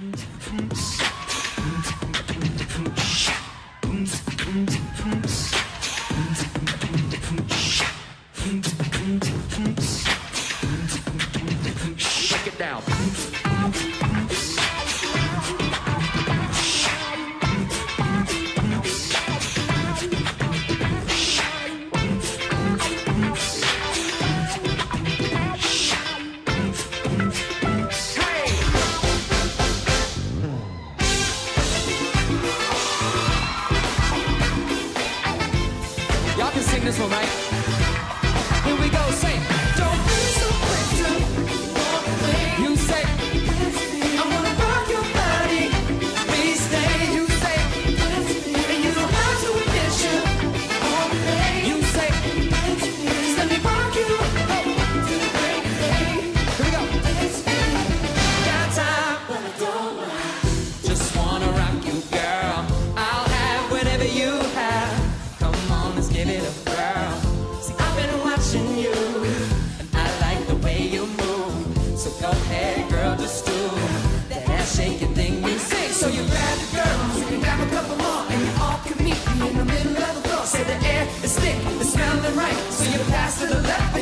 Shake it down. Y'all can sing this one, right? Here we go, sing. Don't be so quick to walk away. You say, I wanna rock your body. Please stay. You say, and you don't have to admit you all day. You say, let me rock you up to the break of day. Here we go. Got time, but I don't mind. Just wanna rock you, girl. I'll have whatever you have. Come on, let's give it up, girl. See, I've been watching you, and I like the way you move. So go ahead, girl, just do that ass shaking thing you sing. So you grab the girl, you can grab a couple more, and you all can meet me in the middle of the floor. Say the air is thick, it's smelling right. So you pass to the left,